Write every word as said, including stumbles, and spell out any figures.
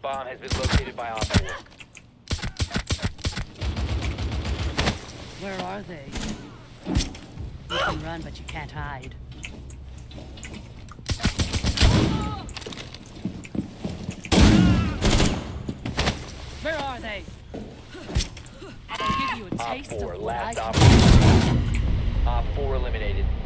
bomb has been located by Op four. Where are they? You can run, but you can't hide. Where are they? I'll give you a Op taste four, of what I last can operator. Op four eliminated.